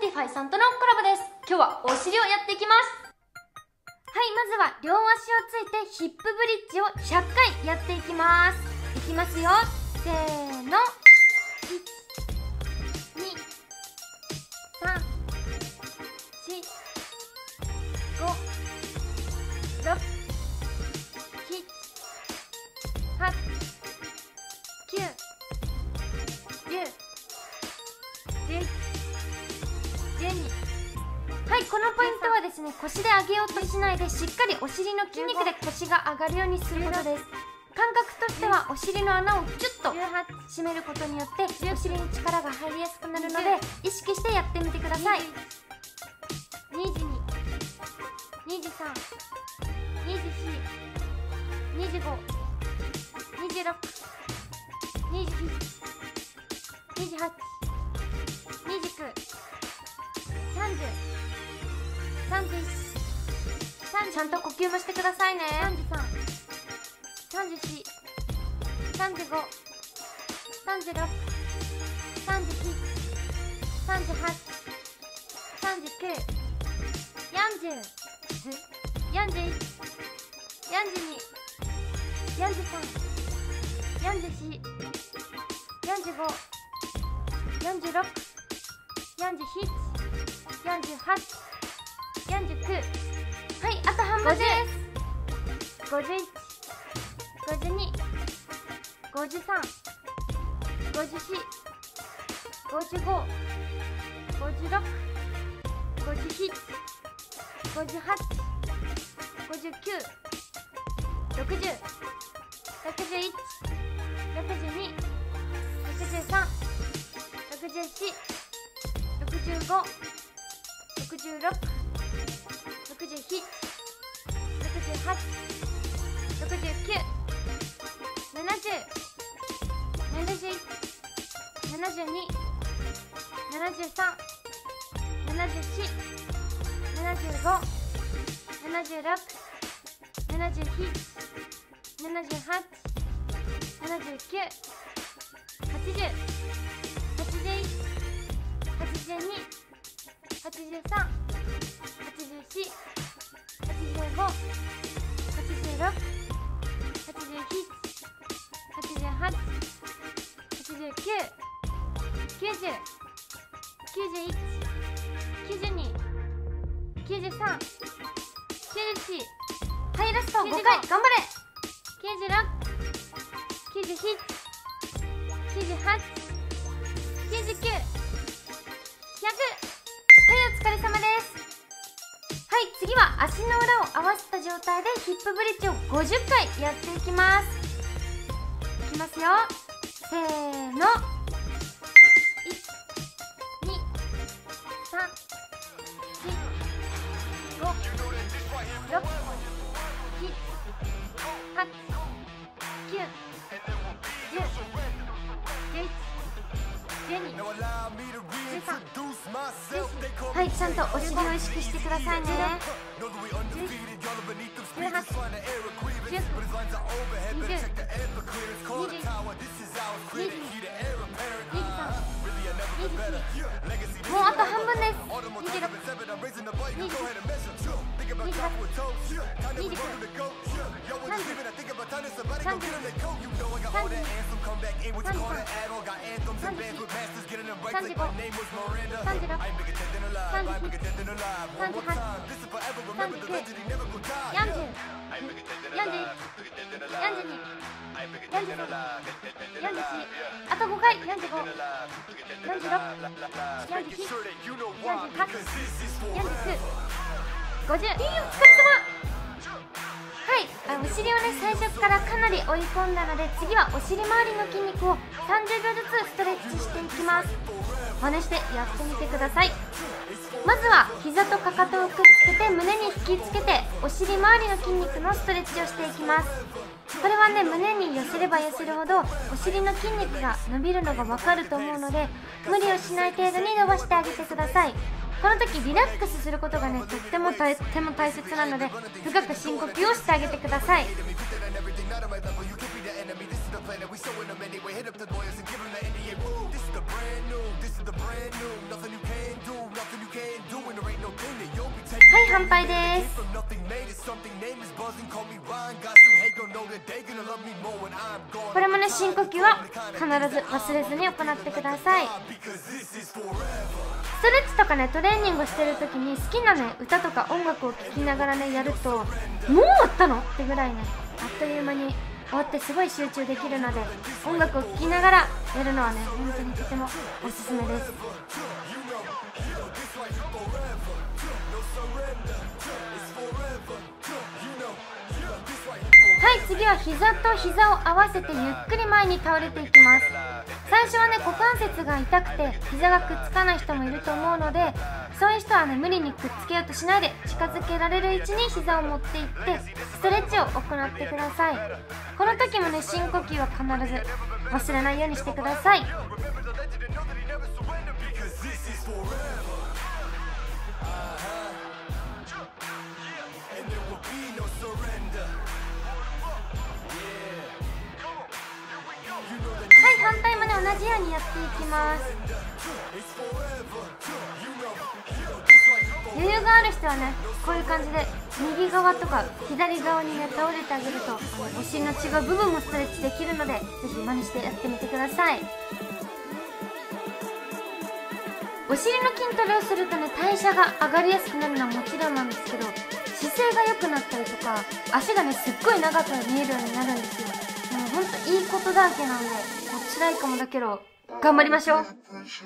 Spotify さんとのコラボです。今日はお尻をやっていきます。はい、まずは両足をついてヒップブリッジを100回やっていきます。いきますよ、せーの。はい、このポイントはですね、腰で上げようとしないでしっかりお尻の筋肉で腰が上がるようにすることです。感覚としてはお尻の穴をキュッと締めることによってお尻に力が入りやすくなるので意識してやってみてください。22、23、24、25、26、27、28、29、30、31、ちゃんと呼吸もしてくださいね。33、34、35、36、37、38、39、40、41、42、43、44、45、46、47、48、49。はい、あと半分です。51、52、53、54、55、56、57、58、59、60、61、62、63、64、65、66、67、68、69、70、71、72、73、74、75、76、77、78、79、80、81、82、83、84、85、86、87、88、89、90、91、92、93、94。はい、ラスト5回頑張れ。96、97、98、99、100。はい、お疲れ様です。はい、次は足の裏を合わせた状態でヒップブリッジを50回やっていきます。いきますよ、せーの。はい、ちゃんとお尻を意識してくださいね。もうあと半分です。26、27、28、29、30、31、32、33、34、35、36、37、38、39、40、41、42、43、44。あと5回。45、46、47、48、49、50。お疲れ様。はい、お尻をね、最初からかなり追い込んだので、次はお尻周りの筋肉を30秒ずつストレッチしていきます。真似してやってみてください。まずは膝とかかとをくっつけて胸に引きつけてお尻周りの筋肉のストレッチをしていきます。これはね、胸に寄せれば寄せるほどお尻の筋肉が伸びるのが分かると思うので、無理をしない程度に伸ばしてあげてください。この時リラックスすることがね、とっても大切なので、深く深呼吸をしてあげてください。 This is the brand new, nothing you can do, nothing you 反対です。これもね、深呼吸は必ず忘れずに行ってください。ストレッチとかね、トレーニングしてる時に好きなね、歌とか音楽を聴きながらね、やるともう終わったのってぐらいね、あっという間に終わってすごい集中できるので、音楽を聴きながらやるのはね、本当にとてもおすすめです。はい、次は膝と膝を合わせてゆっくり前に倒れていきます。最初はね、股関節が痛くて膝がくっつかない人もいると思うので、そういう人はね、無理にくっつけようとしないで、近づけられる位置に膝を持っていってストレッチを行ってください。この時もね、深呼吸は必ず忘れないようにしてください。はい、反対もね、同じようにやっていきます。余裕がある人はね、こういう感じで右側とか左側にね、倒れてあげるとお尻の違う部分もストレッチできるので、ぜひ真似してやってみてください。お尻の筋トレをするとね、代謝が上がりやすくなるのはもちろんなんですけど、姿勢が良くなったりとか、足がね、すっごい長く見えるようになるんですよ。もうほんといいことだらけなんで、もう辛いかもだけど頑張りましょう。はい、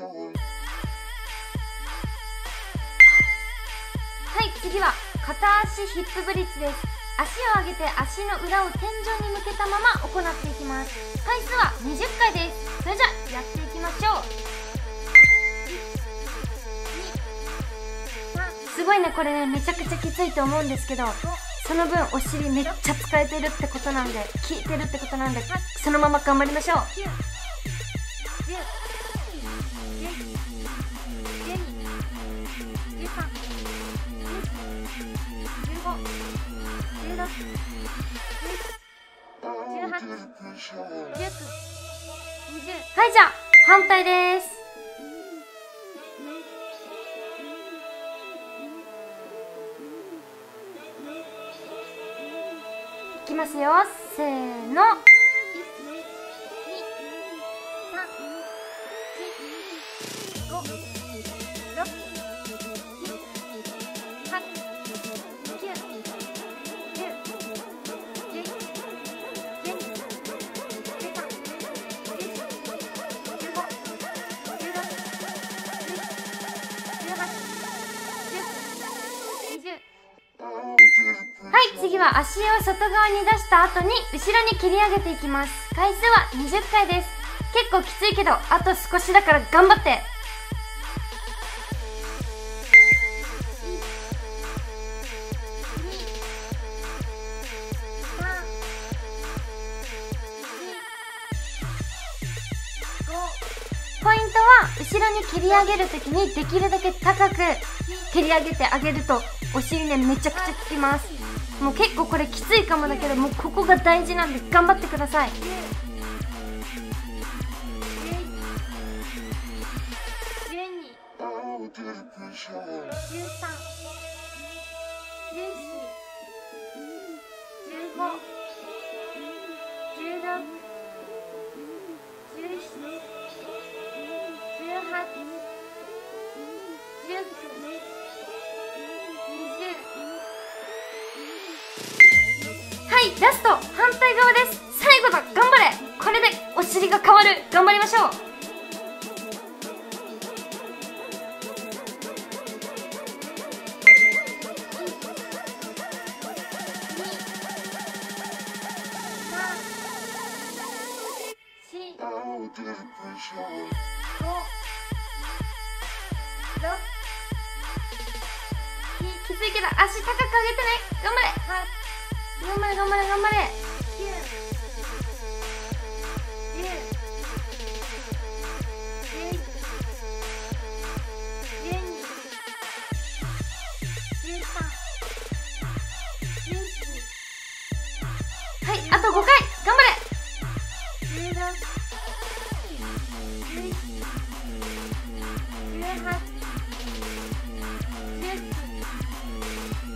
次は片足ヒップブリッジです。足を上げて足の裏を天井に向けたまま行っていきます。回数は20回です。それじゃあやっていきましょう。すごいね、これね、めちゃくちゃきついと思うんですけど、その分お尻めっちゃ使えてるってことなんで、効いてるってことなんで、そのまま頑張りましょう。はい、じゃあ反対です。いきますよ、せーの。はい、次は足を外側に出した後に後ろに蹴り上げていきます。回数は20回です。結構きついけど、あと少しだから頑張って。ポイントは後ろに蹴り上げるときにできるだけ高く蹴り上げてあげるとお尻ね、めちゃくちゃ効きます。もう結構これきついかもだけど、もうここが大事なんで頑張ってください。はい、ラスト反対側です。最後だ、頑張れ。これでお尻が変わる。頑張りましょう。きついけど足高く上げてね。頑張れ。頑張れ頑張れ頑張れ。はい、あと5回頑張れ。はい、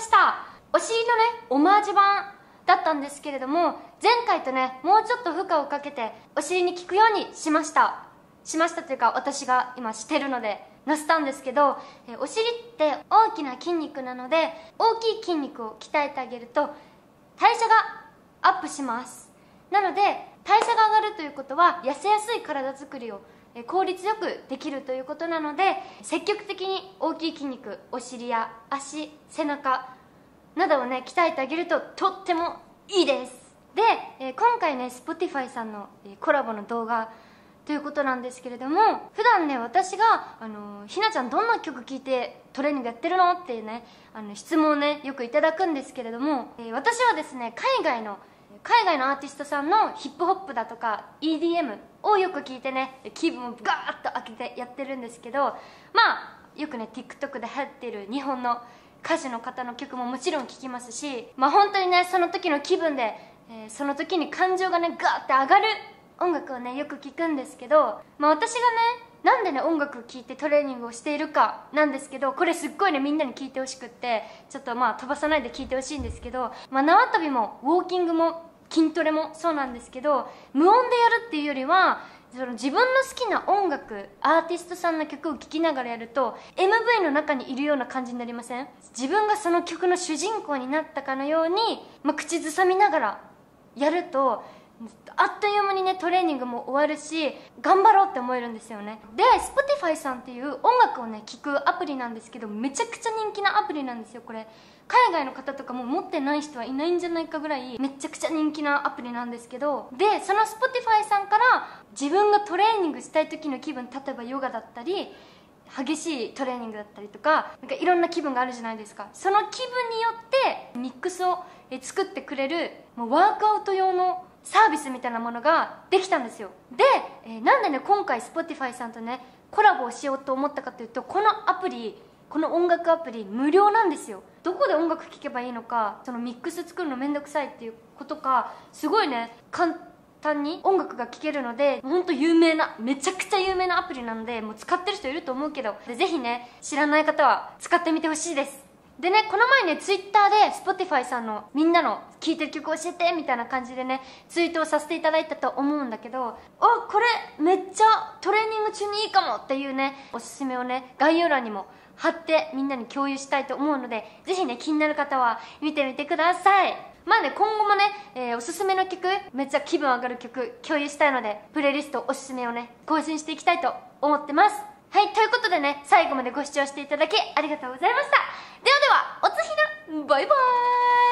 した。お尻のねオマージュ版だったんですけれども、前回とねもうちょっと負荷をかけてお尻に効くようにしましたというか、私が今してるのでなしたんですけど、お尻って大きな筋肉なので、大きい筋肉を鍛えてあげると代謝がアップします。なので代謝が上がるということは痩せやすい体作りを効率よくできるということなので、積極的に大きい筋肉、お尻や足、背中などをね鍛えてあげるととってもいいです。で、今回ね Spotify さんのコラボの動画ということなんですけれども、普段ね私がひなちゃんどんな曲聴いてトレーニングやってるのっていうね質問をねよくいただくんですけれども、私はですね海外のアーティストさんのヒップホップだとか EDM をよく聞いてね気分をガーッと開けてやってるんですけど、まあよくね TikTok で流行っている日本の歌手の方の曲ももちろん聴きますし、まあ本当にねその時の気分で、その時に感情がねガーッて上がる音楽をねよく聴くんですけど、まあ私がねなんでね音楽聴いてトレーニングをしているかなんですけど、これすっごいねみんなに聞いてほしくって、ちょっとまあ飛ばさないで聞いてほしいんですけど、まあ縄跳びもウォーキングも筋トレもそうなんですけど、無音でやるっていうよりはその自分の好きな音楽、アーティストさんの曲を聴きながらやると MV の中にいるような感じになりません？自分がその曲の主人公になったかのように、口ずさみながらやるとあっという間にねトレーニングも終わるし、頑張ろうって思えるんですよね。で Spotify さんっていう音楽をね聴くアプリなんですけど、めちゃくちゃ人気なアプリなんですよ。これ海外の方とかも持ってない人はいないんじゃないかぐらいめちゃくちゃ人気なアプリなんですけど、でその Spotify さんから自分がトレーニングしたい時の気分、例えばヨガだったり激しいトレーニングだったりとか、いろんな気分があるじゃないですか。その気分によってミックスを作ってくれるもうワークアウト用のサービスみたいなものができたんですよ。で、なんでね今回 Spotify さんとねコラボをしようと思ったかというと、このアプリ、この音楽アプリ無料なんですよ。どこで音楽聴けばいいのか、そのミックス作るのめんどくさいっていうことか、すごいね簡単に音楽が聴けるので、ほんと有名な、めちゃくちゃ有名なアプリなので、もう使ってる人いると思うけど、ぜひね知らない方は使ってみてほしいです。でね、この前ね Twitter で Spotify さんのみんなの聴いてる曲教えてみたいな感じでねツイートをさせていただいたと思うんだけど、これめっちゃトレーニング中にいいかもっていうねおすすめをね概要欄にも貼ってみんなに共有したいと思うので、ぜひね気になる方は見てみてください。まあね今後もね、おすすめの曲、めっちゃ気分上がる曲共有したいので、プレイリストおすすめをね更新していきたいと思ってます。はい、ということでね最後までご視聴していただきありがとうございました。ではではおつひな、バイバーイ。